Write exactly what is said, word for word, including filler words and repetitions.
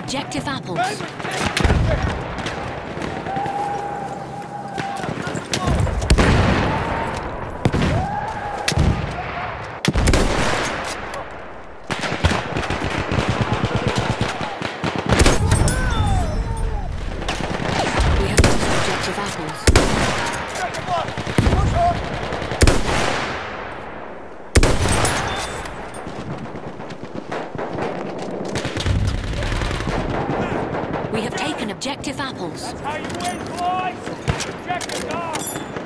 objective apples. We have lost objective apples. We have taken objective apples. That's how you win, boys! Objective down!